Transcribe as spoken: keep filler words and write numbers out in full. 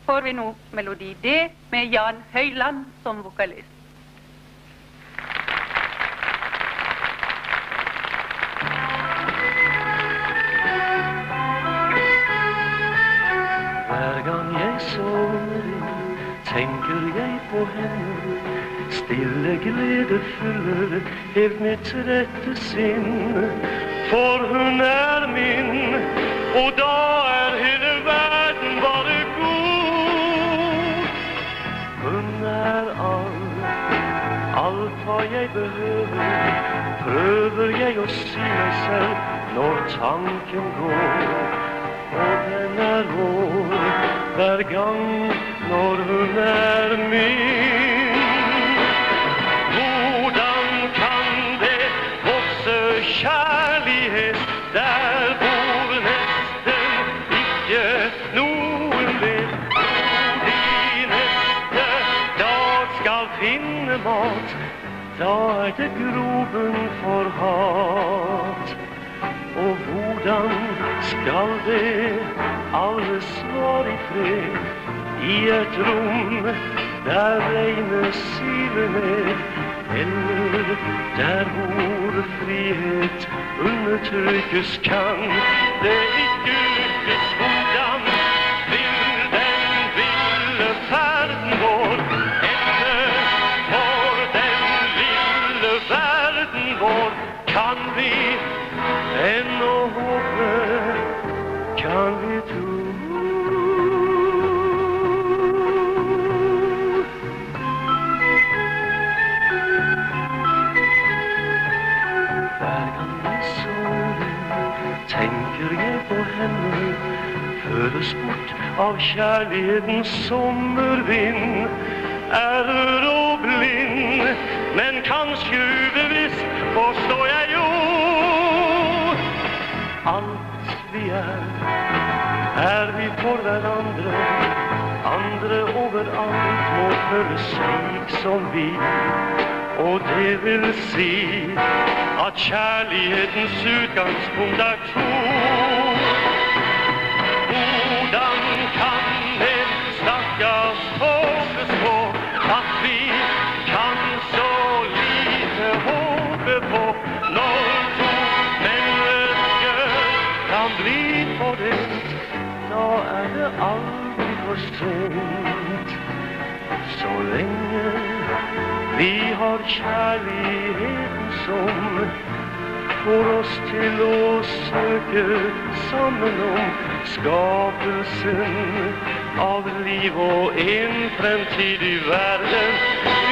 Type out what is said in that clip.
får vi nå melodi D med Jan Høyland som vokalist. Hver gang jeg sover inn, tenker jeg på henne. Stille glede fyller helt mitt rette sinn. For hun er min, og da er hele verden bare god. Hun er alt, alt hva jeg behøver, prøver jeg å si meg selv når tanken går. Og den er vår hver gang når hun er min. Hvordan kan det vokse kjærlighet der hvor nesten ikke noen vet hvor de neste dag skal finne mat? Da er det groben for hat. Og hvordan skal det alle svar i fred i et rom der regnet siler ned, eller der hvor frihet undertrykkes kan det ikke lykkes? Hvordan vil den ville ferden vår ende for den lille verden vår? Kan vi ennå håpe, kan vi tro? Hver gang jeg sover, tenker jeg på henne, føres bort av kjærlighetens sommervind. Ærø og blind, men kanskje ubevisst forstår jeg jo. Alt vi er, er vi for hverandre. Andre overalt må føles slik som vi. Og det vil si at kjærlighetens utgangspunkt er to. Hvordan kan en stakkars håpes på at vi kan så lite håpe på når to mennesker kan bli fordelt? Da er det aldri for sent. Så lenge vi har kjærligheten som får oss til å søke sammen om skapelsen av liv og en fremtidig verden.